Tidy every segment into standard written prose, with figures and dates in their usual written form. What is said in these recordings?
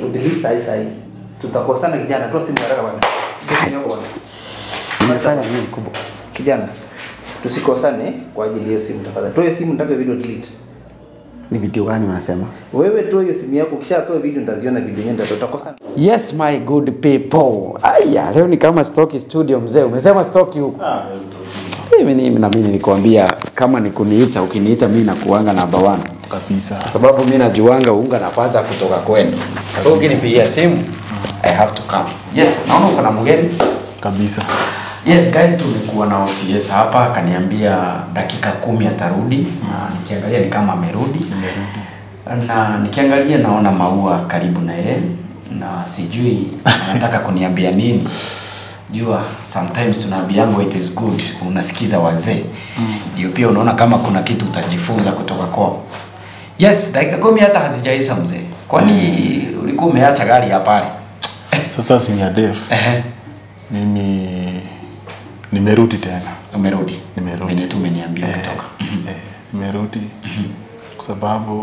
delete sai. Tutakosana kijana, toa simu haraka bwana. Unafanya nini kubwa? Kijana, tusikosane kwa ajili ya hiyo simu tafadhali. Toa simu nataka video delete. Ni video gani unasema? Wewe toa hiyo simu yako, kisha toa video nitaziona video yenyewe tutakosana. Yes my good people. Aya, leo ni kama stoki studio mzee. Umesema stoki huko. Mimi nilikwambia kama ni kuniita, ukiniita mimi nakuanga number 1 kabisa. Kwa sababu mimi najuanga unga napata kutoka kwenu. So ukinipigia simu I have to come. Yes, naona uko na mgeni kabisa. Yes guys, tumekuwa na OCS hapa, akaniambia dakika 10 atarudi. Na nikiangalia ni kama amerudi. Na nikiangalia naona maua karibu na yeye na sijui anataka kuniambia nini. Jua sometimes tunaambiango it is good unasikiza wazee. Ndio pia unaona kama kuna kitu utajifunza kutoka kwao. Yes, dakika 10 hata hazijaisha mzee. Kwani ulikuwa umeacha gari hapa pale? Sasa senior def. Mimi nimerudi tena. Umerudi? Nimerudi. Venye tu umeniambia kutoka. Nimerudi. Kwa sababu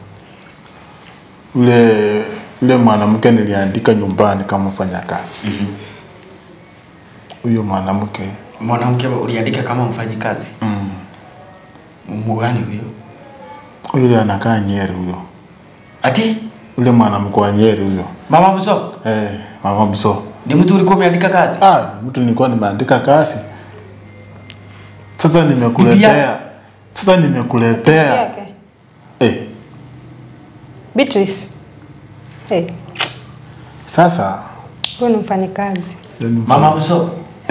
ule mwanamke niliandika nyumbani kama mfanyakazi. Huyo mwanamke uliandika kama mfanyikazi? Mgani huyo? Yule anakaa Nyeri huyo. Ati? Ule mwanamke wa Nyeri huyo. Mama msoo? Mama msoo. Ni mtu ulikuwa umeandika kazi? Mtu nilikuwa nimeandika kazi. Sasa nimekuletea. Beatrice. Sasa wewe ni mfanyikazi. Mama msoo?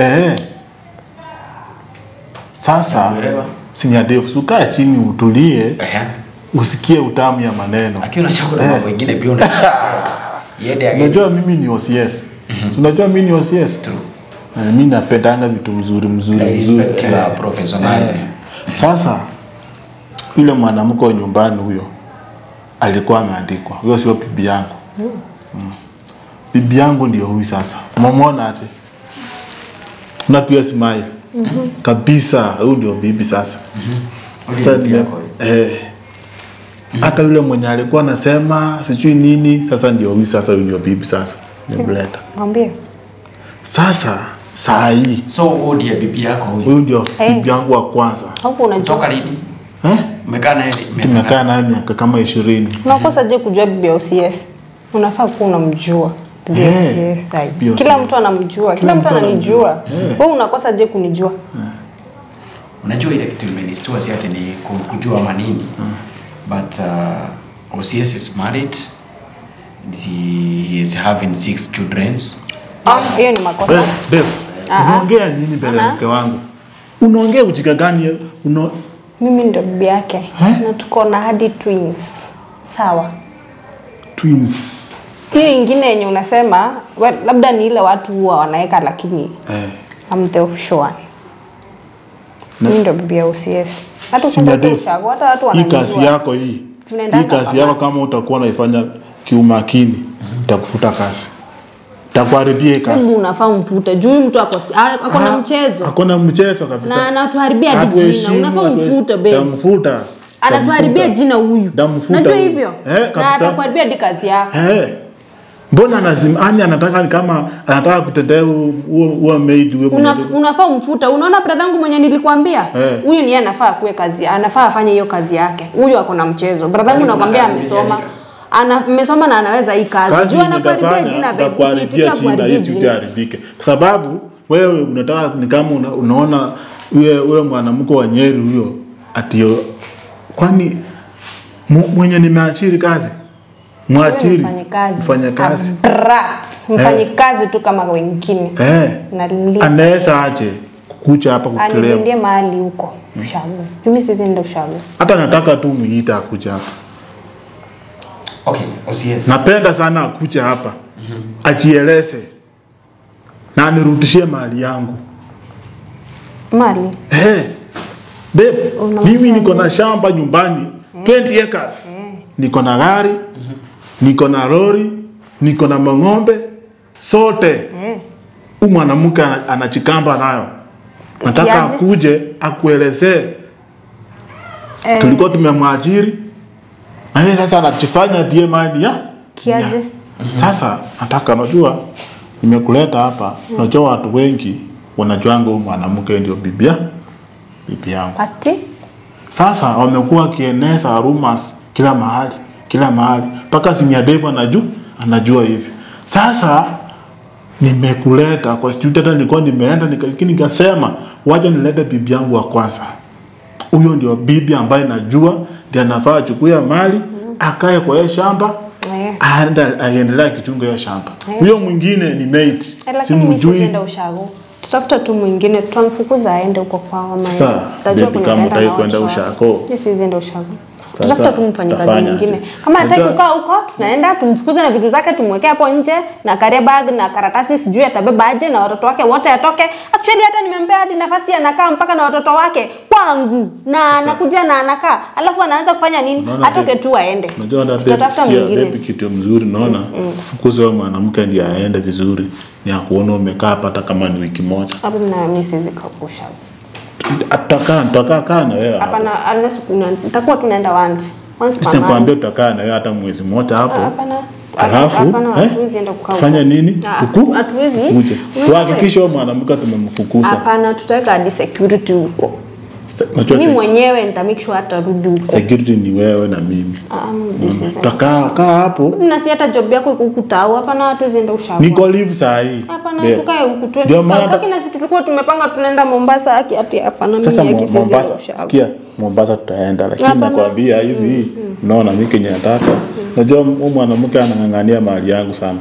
Sasa senior def, ukae chini utulie. Usikie utamu ya maneno. Akiona chakula mambo mengine pia unajua mimi ni OCS. Unajua mimi ni OCS. True. Mimi napendanga vitu mzuri. Professionalism. Sasa yule mwanamke wa nyumbani huyo alikuwa ameandikwa. Huyo sio bibi yangu. Bibi yangu ndio huyu sasa. Umemuona aje? Unapiga smile. Kabisa, huyo ndio bibi sasa. Sasa hata yule mwenye alikuwa anasema sijui nini, sasa ndio huyu sasa, huyo ndio bibi sasa. Nimleta. Mwambie. Sasa saa hii. So huyo ndio bibi yako huyo? Huyo ndio bibi yangu wa kwanza. Hapo unajua. Kutoka lini? Umekaa naye? Tumekaa naye miaka kama 20. Unakosa je kujua bibi OCS? Unafaa kuwa unamjua. Kila mtu anamjua, kila mtu ananijua. Wewe unakosa je kunijua? Unajua ile kitu imenistua si ati ni kujua manini. But OCS is married. He is having 6 children. Hiyo ni makosa. Unaongea nini mbele ya mke wangu? Unaongea ujika gani? Mimi ndo bibi yake. Na tuko na hadi twins. Sawa. Twins. Hiyo ingine yenye unasema labda ni ile watu huwa wanaeka, lakini I'm the official one. Mimi ndo bibi ya OCS. Hata ushago hata watu wananijua. Hii kazi yako hii. Hii kazi yako kama utakuwa unaifanya kiumakini, utakufuta kazi. Utakuharibia kazi. Mungu unafaa mfute. Juu mtu ako na mchezo. Akona mchezo kabisa. Na anatuharibia jina. Unafaa mfute babe. Tamfuta. Anatuharibia jina huyu. Unajua hivyo? Na atakuharibia di kazi yako. Mbona anazimani anataka ni kama anataka kutendea huo maid huyo mwenye. Unafaa mfuta. Unaona brother wangu mwenye nilikwambia? Huyu ni yeye anafaa kuwe kazi. Anafaa afanye hiyo kazi yake. Huyu ako na mchezo. Brother wangu nakwambia amesoma. Amesoma na anaweza hii kazi. Juu anakuharibia jina babe. Kuharibia jina haribike. Kwa sababu wewe unataka ni kama unaona yule mwanamke wa Nyeri huyo atio, kwani mwenye nimeachiri kazi? Mwachiri mfanya kazi. Mfanya kazi tu kama wengine. Anaweza aje kukuja hapa kukulewa. Aniendie mahali huko ushago. Mimi sizienda ushago. Hata nataka tu muita akuja hapa. Okay, OCS. Napenda sana akuja hapa. Ajieleze. Na anirudishie mali yangu. Mali? Babe, mimi niko na shamba nyumbani 20 acres. Niko na gari, niko na lori, niko na mang'ombe, sote. Mwanamke anachikamba nayo. Nataka akuje akuelezee. Tulikuwa tumemwajiri. Na yeye sasa anachifanya die mali ya. Kiaje? Sasa nataka unajua nimekuleta hapa, unajua watu wengi wanajuanga huyu mwanamke ndio bibi yangu. Ati? Sasa wamekuwa kieneza rumors kila mahali. Paka Senior Dave anajua hivi. Sasa nimekuleta kwa studio, hata nilikuwa nimeenda nikasema wacha nilete bibi yangu wa kwanza. Huyo ndio bibi ambaye najua ndiye anafaa achukue mali, akae kwa hiyo shamba, aendelee kichunga hiyo shamba. Huyo mwingine ni mate. Simjui. Tutafuta tu mwingine, tutamfukuza aende huko kwa mama. Sasa baby kama utaki kwenda ushako. Nisiende ushako. Tutafuta tu mfanyikazi mwingine. Kama hataki kukaa huko, tunaenda tumfukuze na vitu zake tumwekea hapo nje na carry bag na karatasi sijui atabeba aje na watoto wake wote atoke. Actually hata nimempea hadi nafasi anakaa mpaka na watoto wake kwangu na anakuja na anakaa. Alafu anaanza kufanya nini? Atoke tu aende. Tutatafuta mwingine. Baby kitu mzuri naona kufukuza huyo mwanamke ndiye aende vizuri. Ni akuona umekaa hata kama ni wiki moja. Hapo na mimi siwezi kukusha. Tutakaa na wewe. Hapana, unless tutakuwa tunaenda once per month. Nitakwambia tutakaa na wewe hata mwezi mmoja hapo. Hapana. Alafu fanya nini? Hatuwezi. Tuhakikishe huyo mwanamke tumemfukuza. Hapana, tutaweka hadi security huko. Mimi mwenyewe nita make sure atarudi huko. Security ni wewe na mimi. Tutakaa hapo. Na si hata job yako iko kutao. Hapana, hatuwezi enda ushago. Niko leave saa hii. Hapana, tukae huko tu. Kwa na sisi tulikuwa tumepanga tunaenda Mombasa ati hapana mimi yake sisi ushago. Sikia, Mombasa tutaenda lakini nakwambia hivi, unaona mimi Kenya nataka. Najua mwanamke anangangania mali yangu sana.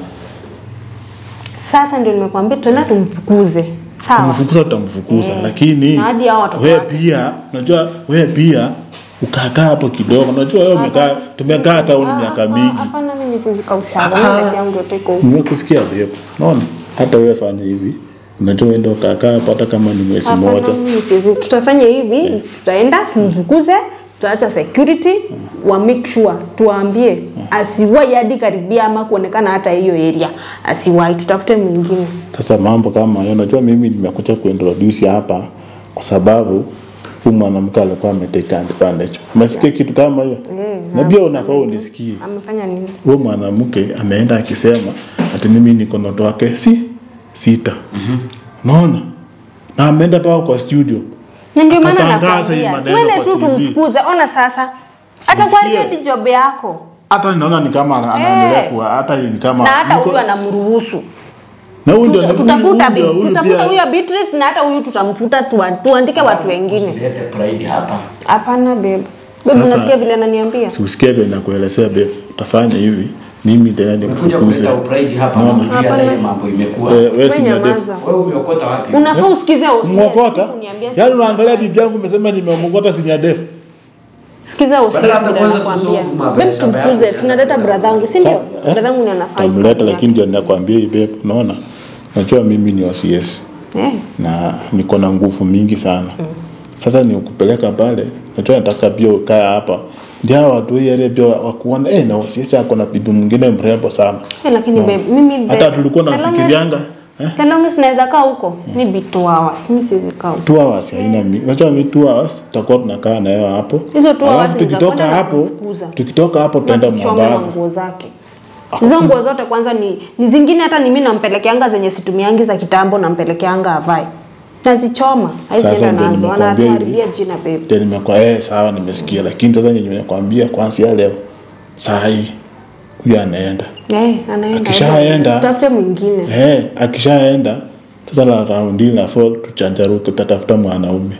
Sasa ndio nimekwambia tunaenda tumfukuze. Sawa. Kumfukuza tutamfukuza lakini wewe pia unajua wewe pia ukakaa hapo kidogo. Unajua wewe tumekaa hata miaka mingi. Hapana mimi siwezi kaushago. Mimi yangu yote iko huko. Nimekusikia leo. Unaona? Hata wewe fanya hivi. Unajua wewe ndio kakaa hata kama ni mwezi mmoja. Hapana mimi siwezi. Tutafanya hivi, tutaenda tumfukuze, tutaacha security wa make sure tuambie asiwahi hadi karibia ama kuonekana hata hiyo area. Asiwahi, tutafute mwingine. Sasa mambo kama hayo unajua mimi nimekuja kuintroduce hapa kwa sababu huyu mwanamke alikuwa ameteka advantage. Umesikia kitu kama hiyo? Na pia unafaa unisikie. Amefanya nini? Huyu mwanamke ameenda akisema ati mimi niko na watoto wake 6. Unaona? Na ameenda pao kwa studio. Ndio maana nakwambia. Wewe tu tumfukuze. Ona sasa. Hata kwa hadi job yako. Hata ninaona ni kama anaendelea kuwa hata ni kama na hata huyu anamruhusu. Na huyu ndio tutafuta huyo Beatrice na hata huyu tutamfuta tuandike watu wengine. Usilete pride hapa. Hapana babe. Babe unasikia vile ananiambia? Usikie vile nakuelezea babe. Utafanya hivi. Mimi tena ndio mfukuze. Unakuja pride hapa na unajua ile mambo imekuwa. Wewe si ndio? Wewe umeokota wapi? Unafaa usikize usikie. Yaani unaangalia bibi yangu umesema nimeokota Senior Dave. Sikiza usikie nakwambia. Babe tumkuze tunaleta brother yangu, si ndio? Brother yangu ni anafanya. Tamleta lakini ndio ninakwambia hii babe, unaona? Najua mimi ni OCS. Na niko na nguvu mingi sana. Sasa ni ukupeleka pale, najua nataka pia ukae hapa. Ndio watu yale pia wakuona na OCS yako na bibi mwingine mrembo sana. Lakini babe mimi hata tulikuwa nafikirianga Kalonge sinaweza kaa huko. Maybe 2 hours. Mimi siwezi kaa. 2 hours haina mimi. Unajua mimi 2 hours tutakuwa tunakaa na yeye hapo. Hizo 2 hours tukitoka hapo tutaenda Mombasa. Nguo zake. Hizo nguo zote kwanza ni zingine hata ni mimi nampelekeanga zenye situmiangi za kitambo nampelekeanga avae. Nazichoma. Haisienda nazo. Anaharibia jina babe. Ndio nimekuwa sawa nimesikia lakini sasa nimekwambia kwanza leo saa hii huyu anaenda. Anaenda. Akishaenda tutafute mwingine. Akishaenda sasa la raundi na fall tuchanjaruke tutafuta mwanaume.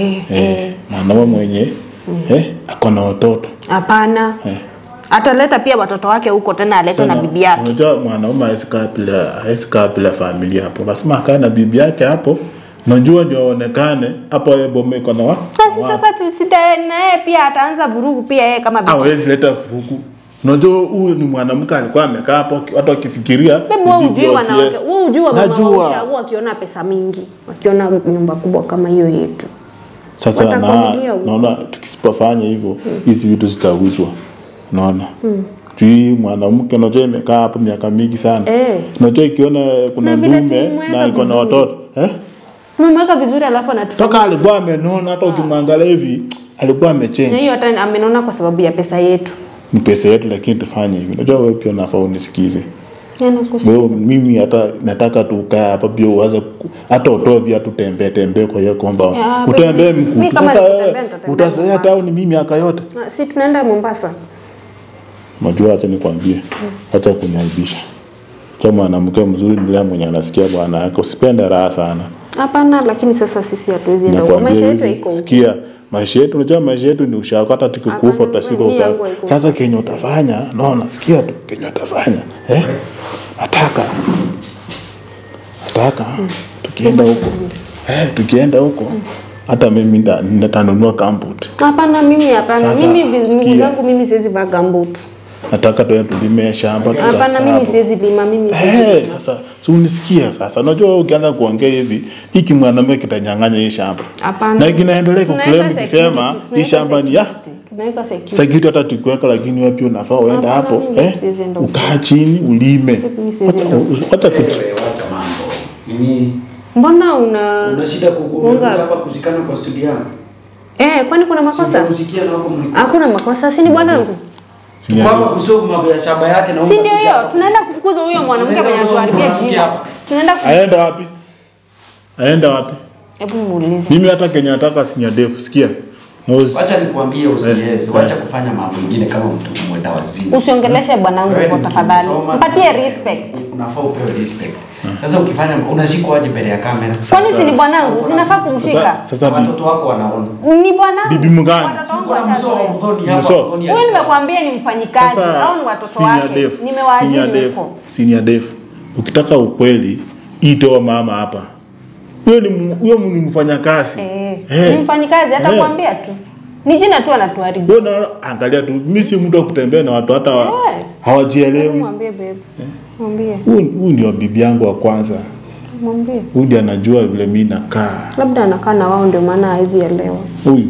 Mwanaume mwenye ako na watoto. Hapana. Ataleta pia watoto wake huko tena alete na bibi yake. Unajua mwanaume haiska bila familia hapo. Lazima akae na bibi yake hapo. Najua ndio aonekane hapo yeye bomme iko na sasa naye pia ataanza vurugu pia yeye kama bibi. Hawezi leta vurugu. Unajua huyu ni mwanamke alikuwa amekaa hapo watu wakifikiria wewe unajua wanawake wewe unajua mama ushauri akiona pesa mingi akiona nyumba kubwa kama hiyo yetu. Sasa naona tukisipofanya hivyo hizi vitu zitauzwa. Unaona? Juu mwanamke unajua imekaa hapo miaka mingi sana. Unajua ikiona kuna mume na iko na watoto Mmeweka vizuri alafu anatufanya. Toka alikuwa amenona hata ukimwangalia hivi alikuwa amechange. Na hiyo hata amenona kwa sababu ya pesa yetu. Ni pesa yetu lakini tufanye hivi. Unajua wewe pia unafaa unisikize. Wewe mimi hata nataka tu ukae hapa pia uanze hata utoe viatu tembee kwa hiyo compound. Utembee mkuu. Sasa utazoea town mimi miaka yote. Si tunaenda Mombasa. Unajua acha nikwambie. Acha kuniaibisha. Kama mwanamke mzuri ndiye mwenye anasikia bwana yake. Usipende raha sana. Hapana, lakini sasa sisi hatuwezi enda huko. Maisha yetu iko huko. Sikia, maisha yetu unajua maisha yetu ni ushaka hata tukikufa tutashika usawa. Sasa kenye utafanya, naona sikia tu kenye utafanya. Ataka tukienda huko hata mimi nitanunua gambut. Hapana, mimi hapana. Mimi miguu zangu mimi siwezi vaa gambut. Nataka tulime shamba. Hapana, mimi siwezi lima, mimi siwezi. Sasa si unisikia sasa. Unajua ukianza kuongea hivi, hiki mwanaume kitanyang'anya hii shamba. Hapana. Na kinaendelea kuclaim kusema hii shamba ni ya. Tunaweka security. Security hata tukiweka, lakini wewe pia unafaa uende hapo, ukaa chini ulime. Hata wacha mambo. Mbona una shida kukuunga hapa kushikana kwa studio yangu? Kwani kuna makosa? Usikia na wako mlikuwa. Hakuna makosa, si ni bwanangu. Kwa kusolve mambo ya shamba yake na si ndio hiyo, tunaenda kufukuza huyo mwanamke mwenye anatuharibia jina. Tunaenda Aenda wapi? Hebu muulize. Mimi hata Kenya nataka sinya defu, sikia. Wacha nikwambie wacha kufanya mambo mengine kama mtu mwenda wazimu. Usiongeleshe bwanangu kwa tafadhali. Mpatie respect. Unafaa upewe respect. Sasa ukifanya unashikwa aje mbele ya kamera? Kwani si ni bwanangu? Sinafaa kumshika. Sasa watoto wako wanaona. Ni bwanangu. Bibi mgani? Wewe nimekwambia ni mfanyikazi au ni watoto wake. Nimewaajiri huko. Senior def. Ukitaka ukweli, itoa mama hapa. Huyo ni mfanyakazi. Ni mfanyikazi hata kuambia tu. Ni jina tu anatuharibu. Wewe angalia tu, mimi si mtu wa kutembea na watu hata hawajielewi. Mwambie babe. Mwambie. Huyu ndio bibi yangu wa kwanza. Mwambie. Huyu ndiye anajua vile mimi nakaa. Labda anakaa na wao ndio maana haizi elewa. Huyu.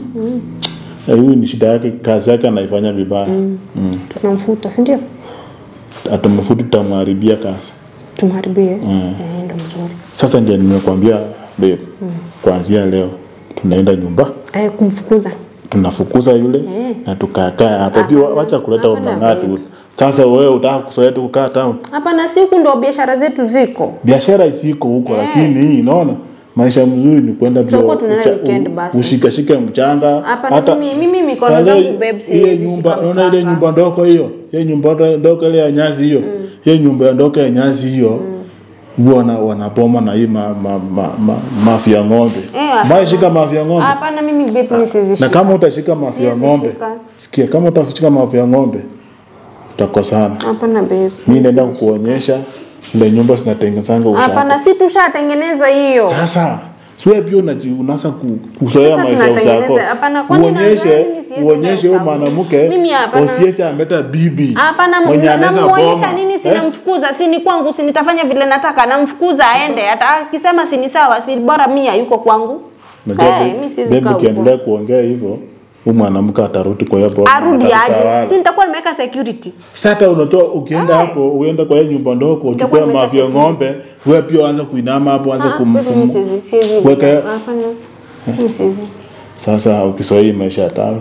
Huyu ni shida yake, kazi yake anaifanya vibaya. Tunamfuta, si ndio? Atamfuta, tutamharibia kazi. Tumharibie. Ndio mzuri. Sasa ndio nimekwambia babe. Kuanzia leo tunaenda nyumba. Kumfukuza. Tunafukuza yule na tukakaa hapo. Pia wacha kuleta umang'atu. Sasa wewe unataka kusoea tu kukaa town? Hapana, si huko ndio biashara zetu ziko. Biashara ziko huko lakini hii unaona maisha mzuri ni kwenda pia weekend basi. Ushikashike mchanga. Hata mimi mikono zangu babe siwezi. Nyumba unaona ile nyumba ndogo hiyo. Ile nyumba ndogo ile ya nyasi hiyo. Ile nyumba ndogo ya nyasi hiyo. Wanapoma na hii mafia ng'ombe. Shika mafia ng'ombe. Hapana, mimi babe siwezi. Na kama utashika mafia ng'ombe. Sikia, kama utashika mafia ng'ombe utakosana. Hapana babe. Mimi naenda kukuonyesha ile nyumba zinatengenezanga ushaka. Hapana, si tushatengeneza hiyo. Sasa siwe pia unaanza kuzoea maisha yako. Uonyeshe huyo mwanamke OCS ameta bibi. Hapana, namuonyesha nini? Sinamfukuza, si ni kwangu, si nitafanya vile nataka, namfukuza aende. Hata akisema si ni sawa, si bora mimi yuko kwangu. Mimi siwezi kaa. Ukiendelea kuongea hivyo, huyu mwanamke atarudi kwa hapo. Arudi aje? Si nitakuwa nimeweka security. Sasa unatoa ukienda hapo, uende kwa hiyo nyumba ndogo, uchukue mafia ng'ombe, wewe pia anza kuinama hapo, anza weka. Hapana. Siwezi. Sasa ukisoi maisha ya town.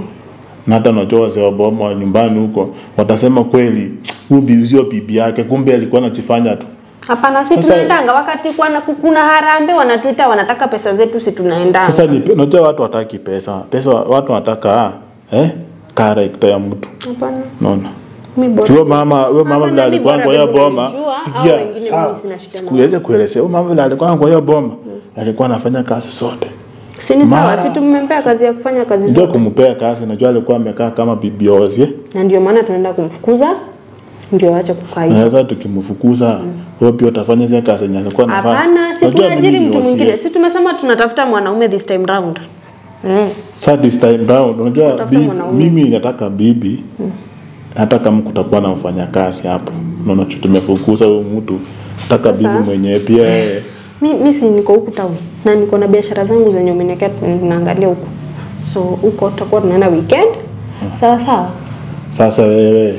Na hata unajua wazee wa boma nyumbani huko, watasema kweli, huyu bibi yake kumbe alikuwa anachifanya tu. Hapana, si tunaendanga wakati kuna harambe wanatuita wanataka pesa zetu, si tunaendanga. Sasa unajua watu wataki pesa. Pesa watu wanataka character ya mtu. Hapana. Unaona? Wewe mama vile alikuwa kwa hiyo boma, sikia. Sikuweza kuelezea. Wewe mama vile alikuwa kwa hiyo boma, alikuwa anafanya kazi zote. Si ni sawa, si tumempea kazi ya kufanya kazi zote. Ndio kumpea kazi, najua alikuwa amekaa kama bibi Ozie. Na ndio maana tunaenda kumfukuza. Ndio acha kukaa hivi. Sasa tukimfukuza, wewe pia utafanya zile kazi yenye alikuwa anafanya. Hapana, si tunaajiri mtu mwingine. Si tumesema tunatafuta mwanaume this time round. Sasa this time round, unajua mimi nataka bibi. Hata kama kutakuwa na mfanyakazi hapo. Unaona tumefukuza huyo mtu. Nataka bibi mwenyewe pia mimi si niko huku town na niko na biashara zangu zenye umenekea tunaangalia huko. So huko tutakuwa tunaenda weekend. Sawa. Sasa wewe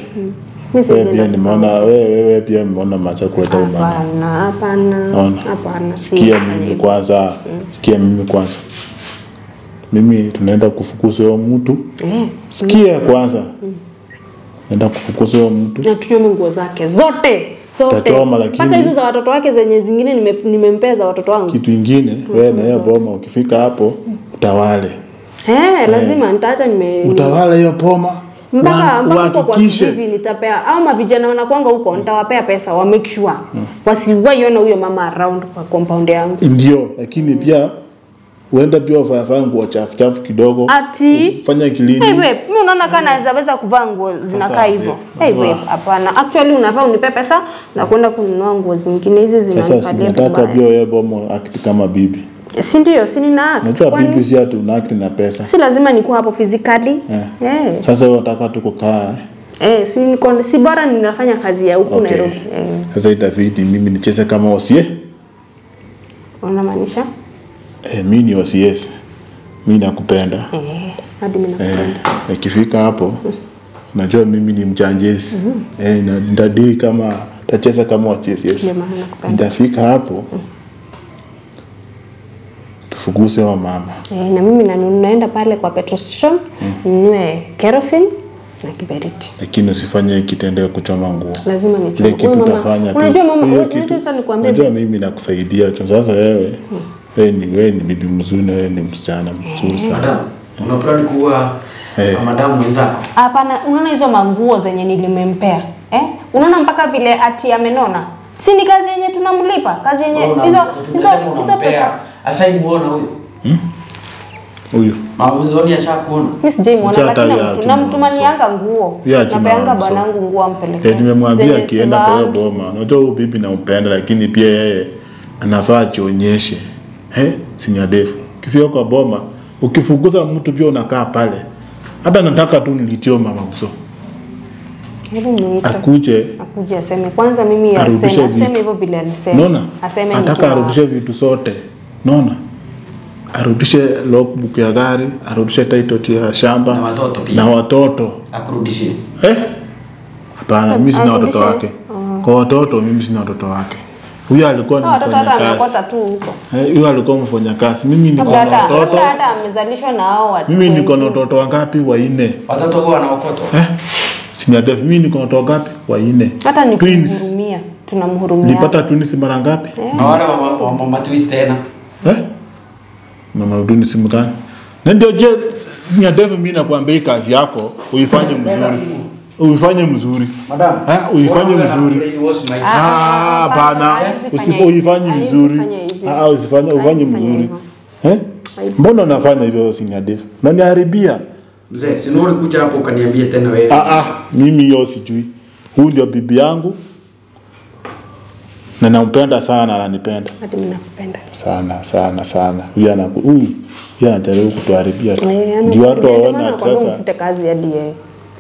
pia nimeona wewe pia nimeona macha kuleta umana. Hapana. Sikia mimi kwanza. Mimi tunaenda kufukuza huyo mtu. Sikia kwanza. Naenda kufukuza huyo mtu. Na tunyome nguo zake zote. Tachoma lakini mpaka hizo za watoto wake zenye zingine nimempea za watoto wangu. Kitu kingine wewe na hiyo boma ukifika hapo utawale. Lazima nitaacha utawala hiyo boma. Mpaka kwa kijiji nitapea au mavijana wanakuanga huko nitawapea pesa wa make sure wasiwaiona huyo mama around kwa compound yangu. Ndio, lakini pia uenda pia ufanye nguo chafu kidogo. Fanya kilini. Mimi unaona kana zaweza kuvaa nguo zinakaa hivyo. Hapana. Actually unafaa unipe pesa na kwenda kununua nguo zingine hizi zinanikalia. Sasa nataka pia wewe bomo act kama bibi. Si ndio, si nina act. Nataka bibi si atu una act na pesa. Si lazima nikuwa hapo physically. Sasa wewe unataka tu kukaa. Si bora ninafanya kazi ya huku Nairobi. Sasa itabidi mimi nicheze kama osie. Unamaanisha? Mimi ni OCS. Mimi nakupenda. Hadi mimi nakupenda. Ikifika hapo najua mimi ni mjanjezi. Na ndadili kama tacheza kama OCS. Nitafika hapo. Tufuguse wa mama. Na mimi naenda pale kwa petrol station, ninunue kerosene na kiberiti. Lakini usifanye kitendo kuchoma nguo. Lazima nichome. Kitu utafanya. Unajua mama, unataka nikwambie. Unajua mimi nakusaidia. Sasa wewe wewe ni bibi mzuri, wewe ni msichana mzuri sana. Madam, una plan kuwa madam mwenzako? Hapana, unaona hizo manguo zenye nilimempea. Unaona mpaka vile ati amenona. Si ni kazi yenye tunamlipa, kazi yenye hizo pesa. Ashaimuona huyo? Huyo. Mauzoni ashakuona. Mimi sijamuona lakini namtumanianga nguo. Napeanga bwanangu nguo ampelekee. Nimemwambia akienda kwa hiyo boma. Unajua huyu bibi nampenda lakini pia yeye anafaa jionyeshe. Sinya ndefu. Kifika kwa boma, ukifukuza mtu pia unakaa pale. Hata nataka tu nilitio mama msoo. Akuje aseme kwanza mimi aseme hivyo bila alisema. Unaona? Aseme nataka arudishe vitu zote. Unaona? Arudishe logbook ya gari, arudishe title ya shamba na watoto pia. Na watoto. Akurudishie. Hapana, mimi sina watoto wake. Kwa watoto mimi sina watoto wake. Huyo alikuwa ni mfanyakazi. Huyo alikuwa mfanyakazi. Mimi niko na watoto. Hata amezalishwa na hao watu. Mimi niko na watoto wangapi? 4. Watoto wao wanaokoto. Sina def mimi niko na watoto wangapi? 4. Hata nikumhurumia. Tunamhurumia. Nilipata twins mara ngapi? Na wale wa mama twist tena. Mama twins mgani? Na ndio je sina def mimi nakwambia kazi yako uifanye mzuri. Uifanye mzuri. Madam. Uifanye mzuri. Bana. Uifanye mzuri. Ufanye mzuri. Mbona unafanya hivyo senior Dave? Unaniharibia. Mzee, sinori kuja hapo ukaniambia tena wewe. Mimi hiyo sijui. Huyu ndio bibi yangu. Na nampenda sana na ananipenda. Hadi mimi nakupenda. Sana. Huyu anajaribu kutuharibia. Ndio watu waona sasa. Mfute kazi hadi yeye.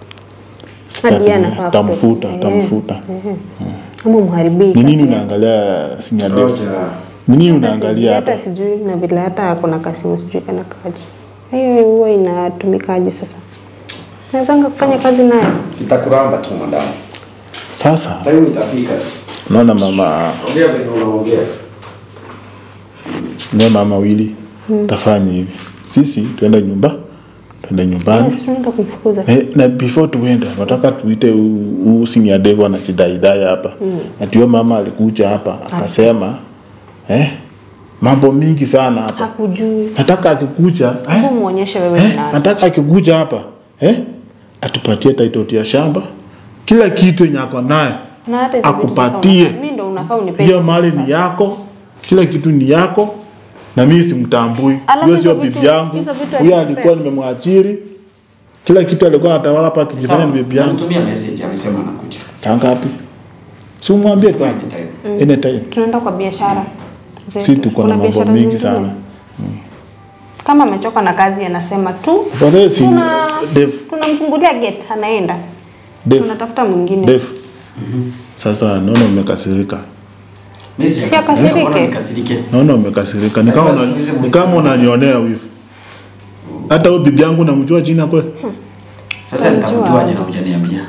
Tamfuta. Kama mharibiki. Nini unaangalia senior Dave? Nini unaangalia hapa? Hata sijui na bila hata kuna kasimu sijui kana kaji. Hiyo huwa inatumikaje sasa? Naweza kufanya kazi naye. Nitakuramba tu madam. Sasa. Tayo nitafika. Naona mama. Ongea vile unaongea. Ndio mama wili. Tafanya hivi. Sisi tuende nyumbani. Yes, tunaenda kumfukuza. Na before tuende, nataka tuite senior Dave na kidai hapa. Atiyo mama alikuja hapa akasema mambo mingi sana hapa. Hakujui. Nataka akikuja, muonyeshe wewe nani. Nataka akikuja hapa, atupatie title ya shamba. Kila kitu yenye ako naye. Na hata akupatie. Mimi ndo unafaa unipe. Hiyo mali ni yako. Kila kitu ni yako. Na mimi simtambui. Huyo sio bibi yangu. Huyo alikuwa nimemwajiri. Kila kitu alikuwa anatawala hapa kijifanya ni bibi yangu. Nitumia message amesema anakuja. Tangapi? Si umwambie tu anytime. Tunaenda kwa biashara. Si tuko na mambo mingi sana. Kama amechoka na kazi anasema tu. Tunamfungulia gate anaenda. Tunatafuta mwingine. Dave. Sasa naona umekasirika. Sikasirike. Naona umekasirika. Ni kama unanionea wivu. Hata huyo bibi yangu namjua jina kweli? Sasa nitamjua jina hujaniambia.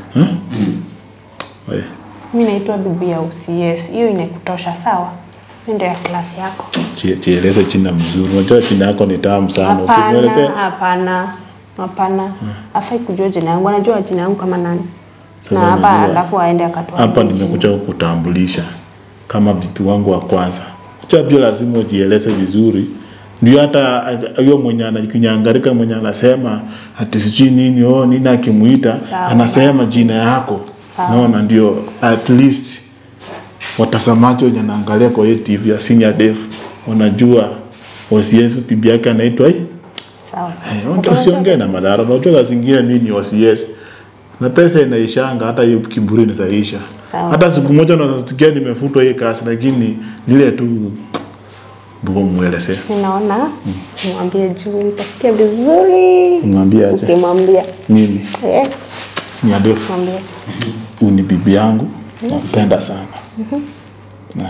Mimi naitwa bibi ya UCS. Hiyo inakutosha sawa? Ndio ya klasi yako. Jieleze jina mzuri. Unajua jina yako ni tamu sana. Hapana. Afai kujua jina yangu. Anajua jina yangu kama nani? Sasa Na hapa unajua, alafu aende akatoa. hapa nimekuja kukutambulisha kama bibi wangu wa kwanza. Acha pia lazima ujieleze vizuri. Ndio hata hiyo mwenye anakinyangarika mwenye anasema ati sijui nini nini akimuita anasema jina yako. Naona ndio at least watazamaji wenye naangalia kwa TV ya Senior Def wanajua OCS bibi yake anaitwa Sawa. Usiongee na madhara. Unajua zingine mimi ni OCS. Na pesa inaishanga hata hiyo kiburi inaisha. Hata siku moja unasikia nimefutwa hii kazi lakini nile tu Bugo mueleze. Ninaona nimwambie juu nitasikia vizuri. Mwambie aje? Ukimwambia. Mimi. Senior Def. Mwambie. Ni bibi yangu. Nampenda sana. Na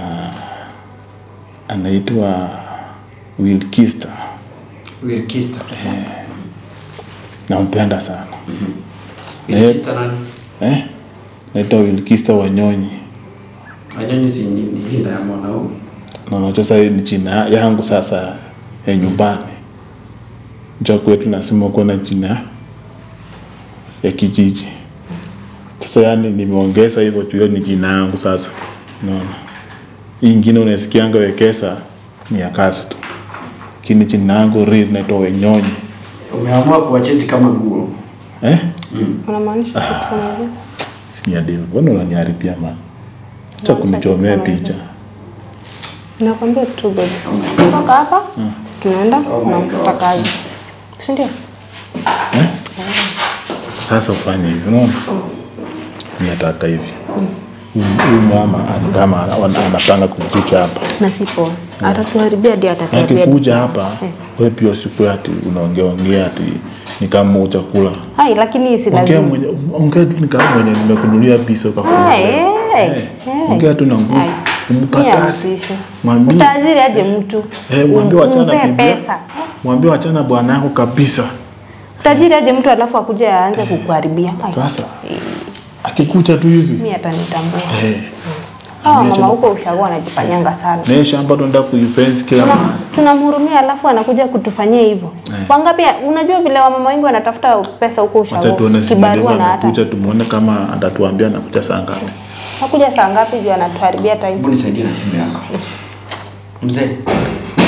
anaitwa Wilkista. Wilkista. Nampenda sana. Wilkista nani? Naitwa Wilkista Wanyonyi. Wanyonyi si ni jina ya mwanaume. Na sasa ni jina yangu sasa ya nyumbani. Njoo kwetu nasema uko na jina ya kijiji. Sasa yani nimeongeza hivyo tu ni jina yangu sasa. Unaona? Hii nyingine unasikianga Wekesa ni ya kazi tu. Kini jina yangu real naitwa Wanyonyi. Umeamua kuacheti kama nguo. Unamaanisha kusema hivyo? Senior Def. Mbona unaniharibia man? Acha kunichomea picha. Nakwambia tu baby. Kutoka hapa tunaenda na kazi. Si ndio? Sasa ufanye hivi, unaona? Niataka hivi. Huyu mama kama anapanga kukuja hapa. Na sipo. Atatuharibia ndio atatuharibia. Akikuja hapa, wewe pia usikue ati unaongea ati ni kama chakula. Hai, lakini si lazima. Ongea tu ni kama mwenye nimekunulia pizza ukakula. Ongea tu na nguvu. Mkatasi. Mwambie utajiri aje mtu. Mwambie wachana pesa. Mwambie wachana bwana yako kabisa. Utajiri aje mtu alafu akuje aanze kukuharibia. Sasa akikuta tu hivi mimi atanitambua. Mama huko ushago anajifanyanga sana. Na shamba tunaenda kuifence kila mahali. Tunamhurumia alafu anakuja kutufanyia hivyo. Wangapi unajua vile wamama wengi wanatafuta pesa huko ushago. Kibarua na hata kuja tumuone kama atatuambia nakuja saa ngapi. Nakuja saa ngapi juu anatuharibia time. Hebu nisaidie na simu yako. Mzee.